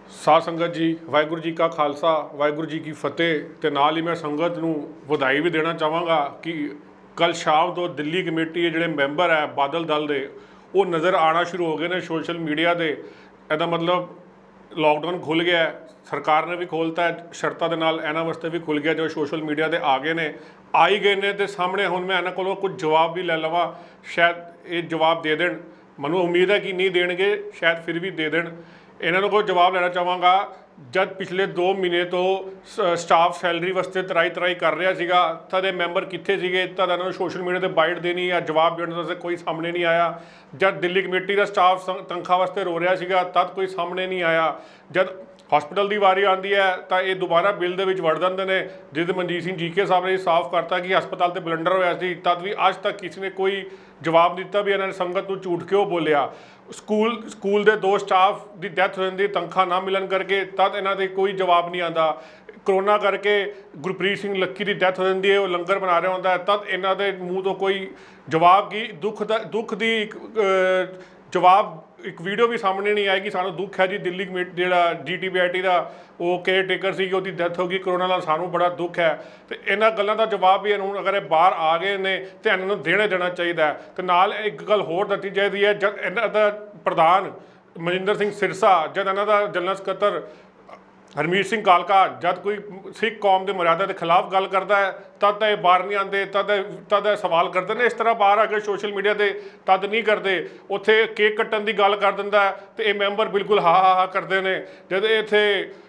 ਸਾਧ ਸੰਗਤ ਜੀ, ਵਾਹਿਗੁਰੂ ਜੀ ਕਾ ਖਾਲਸਾ, ਵਾਹਿਗੁਰੂ ਜੀ ਕੀ ਫਤਿਹ। ਤੇ ਨਾਲ ਹੀ ਮੈਂ ਸੰਗਤ ਨੂੰ ਵਧਾਈ ਵੀ ਦੇਣਾ ਚਾਹਾਂਗਾ ਕਿ ਕੱਲ ਸ਼ਾਮ ਤੋਂ ਦਿੱਲੀ ਕਮੇਟੀ ਦੇ ਜਿਹੜੇ ਮੈਂਬਰ ਹੈ ਬਾਦਲ ਦਲ ਦੇ, ਉਹ ਨਜ਼ਰ ਆਉਣਾ ਸ਼ੁਰੂ ਹੋ ਗਏ ਨੇ ਸੋਸ਼ਲ ਮੀਡੀਆ ਤੇ। ਇਹਦਾ ਮਤਲਬ लॉकडाउन खुल गया है, सरकार ने भी खोलता है, शर्तां दे नाल इन्हां वास्ते भी खुल गया जो सोशल मीडिया ते आ गए ने, आ ही गए ने। तो सामने हुण मैं इन्हां कोलों कुछ जवाब भी लै लवां, शायद ये जवाब दे देण। मैनूं उम्मीद है कि नहीं देणगे, शायद फिर भी दे देण। इन्हां कोल जवाब लैना चाहांगा। जब पिछले 2 महीने तो स्टाफ सैलरी वास्ते तराई तराई कर रहा सीगा, तद मैंबर कित्थे सीगे, तद इन्हां नूं सोशल मीडिया ते बाइट देनी या जवाब देने वास्ते कोई सामने नहीं आया। जब दिल्ली कमेटी का स्टाफ तनख्वाह वास्ते रो रहा सीगा, तद कोई सामने नहीं आया। जब हॉस्पिटल की वारी आती है तो ये दोबारा बिल दे विच वड़ जाते हैं, जिस मनजीत सिंह जीके साहब ने साफ करता कि हस्पताल से बलंडर होया सी, तद भी अज तक किसी ने कोई जवाब दिता भी इन्होंने संगत को झूठ क्यों बोलिया। स्कूल के 2 स्टाफ की डैथ हो जाती तनख्वाह ना मिलन करके, तद इन्हों दे कोई जवाब नहीं आता। करोना करके गुरप्रीत सिंह लक्की की डैथ हो जाती है, वो लंगर बना रहा होंगे, तद इन्हों के मूँह तो कोई जवाब की दुख की जवाब एक वीडियो भी सामने नहीं आएगी। सानू दुख है जी, दिल्ली कमेटी जो GTBIT का वो केयर टेकर सी, उसकी डैथ होगी करोना नाल, सानू बड़ा दुख है। तो इन्होंने गलों का जवाब भी इन्होंने अगर बाहर आ गए ने तो इन्होंने देना चाहिए। तो नाल एक गल होर दसी चाहिए है, जब इन्हों का प्रधान मनिंदर सिंह सिरसा, जब इन्हों का जनरल सकत्तर हरमीत सिंह कालका जब कोई सिख कौम के मर्यादा के खिलाफ गल करता है, तद ये बाहर नहीं आते, तद सवाल करते हैं। इस तरह बाहर आके सोशल मीडिया से तद नहीं करते, उत्थे केक कट्टन की गल कर दिंदा है तो ये मैंबर बिल्कुल हा हा हा करते हैं। जब इत्थे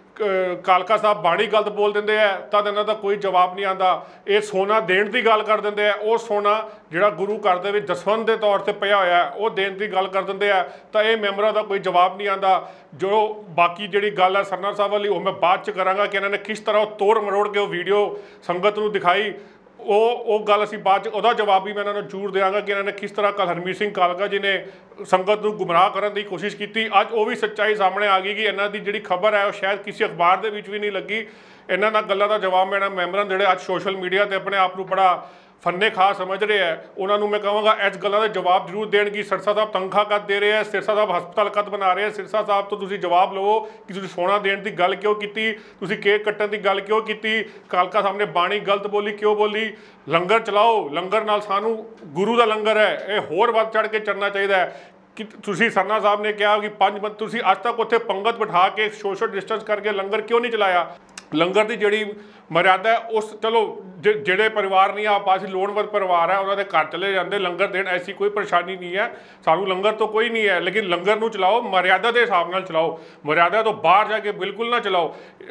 कालका साहब बाणी गलत बोल देंगे है, तद इन्हों का कोई जवाब नहीं आता। ये सोना देण की गल कर देंगे है, वो सोना जिहड़ा गुरु घर दे विच दसवंध के तौर पर पिया होया है, वो देण की गल कर देंगे है, तो ये मैंबरों का कोई जवाब नहीं आता। जो बाकी जी गल है सरना साहब वाली, वो मैं बाद च करांगा कि इन्होंने किस तरह तोड़ मरोड़ के वो वीडियो संगत नूं दिखाई। वो गल असीं बाद च उहदा जवाब भी मैं इन्होंने जरूर देंगा कि इन्होंने किस तरह कल हरमीत सिंह कालका जी ने संगत को गुमराह करने की कोशिश की। अज वो भी सच्चाई सामने आ गई कि इन्हों की जी खबर है वो शायद किसी अखबार के भी नहीं लगी। इन्होंने गलों का जवाब मैं मैंबरों जोड़े अज सोशल मीडिया पर अपने आप को बड़ा फन्ने खा समझ रहे हैं, उन्होंने मैं कहूँगा इस गलों का जवाब जरूर देण कि सिरसा साहब तनख्वाह कद दे रहे हैं, सिरसा साहब हस्पताल कद बना रहे हैं। सिरसा साहब तो तुसीं जवाब लो कि तुसीं सोना देण की गल क्यों की, तुसीं केक कट्टण की गल क्यों की, कालका साहब ने बाणी गलत बोली क्यों बोली। लंगर चलाओ, लंगर नाल सानू गुरु का लंगर है, ये होर वध चढ़ के चलना चाहिए कि तुसीं सरना साहब ने कहा कि 5 बंद तुसीं अज तक उत्थे पंगत बिठा के सोशल डिस्टेंस करके लंगर क्यों नहीं चलाया। लंगर की जी मर्यादा है उस, चलो जेड़े परिवार नहीं आ पास लोड़वंद परिवार है उन्होंने घर चले जाते लंगर देन, ऐसी कोई परेशानी नहीं है, सानू लंगर तो कोई नहीं है, लेकिन लंगर नूं चलाओ मर्यादा के हिसाब नाल चलाओ, मर्यादा तो बाहर जाके बिल्कुल ना चलाओ।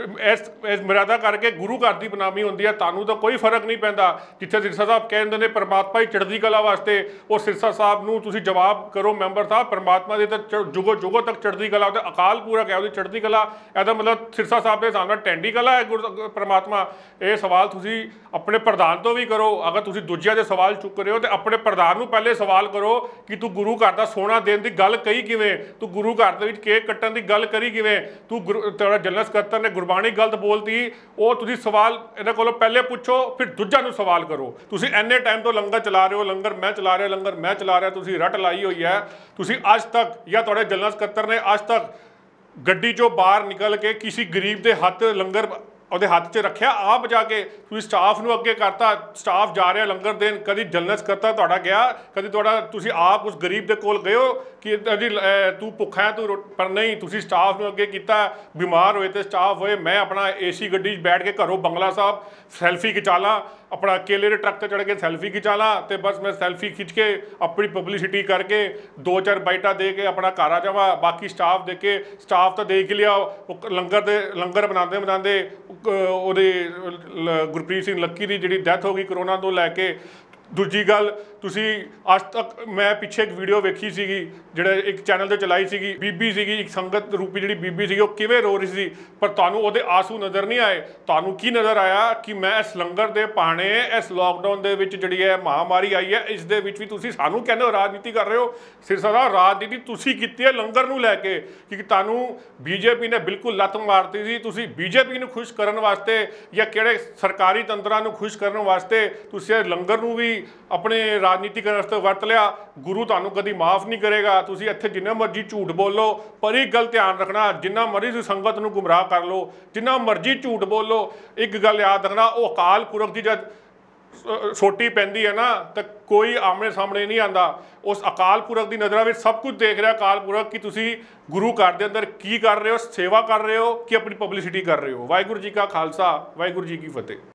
इस मर्यादा करके गुरु घर की बदनामी होंदी है, तुहानूं तो कोई फर्क नहीं पैंदा। जिथे सिरसा साहब कहते हैं परमात्मा ही चढ़दी कला वास्ते, वो सिरसा साहब नूं तुसीं जवाब करो मैंबर साहब, परमात्मा की तो जुगो जुगो तक चढ़दी कला, अकाल पूरक है उसकी चढ़दी कला। ਇਹਦਾ मतलब सिरसा साहब के हिसाब नाल टैंडी कला है परमात्मा। ये सवाल तुसीं अपने प्रधान तो भी करो, अगर तुसीं दूजिਆਂ ਦੇ सवाल चुक रहे हो तो अपने प्रधान ਨੂੰ पहले सवाल करो कि तू गुरु घर का सोना देने की गल कही किवें, तू गुरु घर ਦੇ ਵਿੱਚ केक कट्टण की गल करी किवें, तू तेरा जनरल सकत्तर ने गुरबाणी गलत बोलती, वो तुसीं सवाल इन्हां कोलों पहले पुछो फिर दूजा नूं सवाल करो। तुसीं इन्ने टाइम तो लंगर चला रहे हो, लंगर मैं चला रहा, लंगर मैं चला रहा, तुसीं रट लाई हुई है। तुसीं अज तक या तुहाडे जनरल सकत्तर ने अज तक गड्डी चों बाहर निकल के किसी गरीब के हत्थ लंगर ਉਹਦੇ ਹੱਥ 'ਚ ਰੱਖਿਆ, ਆਪ ਜਾ ਕੇ ਤੁਸੀਂ ਸਟਾਫ ਨੂੰ ਅੱਗੇ ਕਰਤਾ, ਸਟਾਫ ਜਾ ਰਿਹਾ ਲੰਗਰ ਦੇਣ, ਕਦੀ ਜਨਰਲ ਸਕੱਤਰ ਤੁਹਾਡਾ ਗਿਆ, ਕਦੀ ਤੁਹਾਡਾ ਤੁਸੀਂ ਆਪ ਉਸ ਗਰੀਬ ਦੇ ਕੋਲ ਗਏ ਹੋ ਕਿ ਜੀ ਤੂੰ ਭੁੱਖਾ ਹੈ ਤੂੰ, ਪਰ ਨਹੀਂ, ਤੁਸੀਂ ਸਟਾਫ ਨੂੰ ਅੱਗੇ ਕੀਤਾ। ਬਿਮਾਰ ਹੋਏ ਤੇ ਸਟਾਫ ਹੋਏ, ਮੈਂ ਆਪਣਾ AC ਗੱਡੀ 'ਚ ਬੈਠ ਕੇ ਘਰੋਂ ਬੰਗਲਾ ਸਾਹਿਬ ਸੈਲਫੀ ਖਿਚਾ ਲਾਂ, अपना केले के ट्रक पर चढ़ के सैल्फी खिंचा ला, तो बस मैं सैल्फी खिंच के अपनी पब्लिसिटी करके 2-4 बाइटा दे के अपना घर आ जावा। बाकी स्टाफ दे के, स्टाफ तो देख लिया लंगर बनाते बनाते गुरप्रीत सिंह लक्की की जी डैथ हो गई करोना तो लैके। दूजी गल, तुसी अज तक मैं पिछे एक वीडियो वेखी सीगी जिहड़े एक चैनल ते चलाई सीगी, बीबी सीगी एक संगत रूपी जिहड़ी बीबी सीगी, वो किवें रो रही सी, पर तुहानूं उहदे आंसू नज़र नहीं आए। तुहानूं की नज़र आया कि मैं इस लंगर दे बहाने इस लॉकडाउन दे विच जिहड़ी है महामारी आई है, इस दे विच भी तुसी सानूं कहंदे हो राजनीति कर रहे हो। सिरसा दा राजनीति तुसी कीती है लंगर नूं लैके, क्योंकि तुहानूं BJP ने बिल्कुल लत्त मारती सी। तुसी BJP नूं खुश करन वास्ते या किहड़े सरकारी तंत्रां नूं खुश करन वास्ते तुसी लंगर नूं भी ਆਪਣੇ ਰਾਜਨੀਤਿਕ ਰਸਤੇ ਵਰਤ ਲਿਆ, ਗੁਰੂ ਤੁਹਾਨੂੰ ਕਦੀ ਮਾਫ ਨਹੀਂ ਕਰੇਗਾ। ਤੁਸੀਂ ਇੱਥੇ ਜਿੰਨਾ ਮਰਜ਼ੀ ਝੂਠ ਬੋਲੋ, ਪਰ ਇੱਕ ਗੱਲ ਧਿਆਨ ਰੱਖਣਾ, ਜਿੰਨਾ ਮਰਜ਼ੀ ਤੁਸੀਂ ਸੰਗਤ ਨੂੰ ਗੁੰਮਰਾਹ ਕਰ ਲਓ, ਜਿੰਨਾ ਮਰਜ਼ੀ ਝੂਠ ਬੋਲੋ, ਇੱਕ ਗੱਲ ਯਾਦ ਰੱਖਣਾ, ਉਹ ਅਕਾਲ ਪੁਰਖ ਦੀ ਜਦ ਸੋਟੀ ਪੈਂਦੀ ਹੈ ਨਾ, ਤਾਂ ਕੋਈ ਆਮਣੇ ਸਾਹਮਣੇ ਨਹੀਂ ਆਉਂਦਾ। ਉਸ ਅਕਾਲ ਪੁਰਖ ਦੀ ਨਜ਼ਰਾਂ ਵਿੱਚ ਸਭ ਕੁਝ ਦੇਖ ਰਿਹਾ ਅਕਾਲ ਪੁਰਖ ਕਿ ਤੁਸੀਂ ਗੁਰੂ ਘਰ ਦੇ ਅੰਦਰ ਕੀ ਕਰ ਰਹੇ ਹੋ, ਸੇਵਾ ਕਰ ਰਹੇ ਹੋ ਕਿ ਆਪਣੀ ਪਬਲਿਸਿਟੀ ਕਰ ਰਹੇ ਹੋ। ਵਾਹਿਗੁਰੂ ਜੀ ਕਾ ਖਾਲਸਾ, ਵਾਹਿਗੁਰੂ ਜੀ ਕੀ ਫਤਿਹ।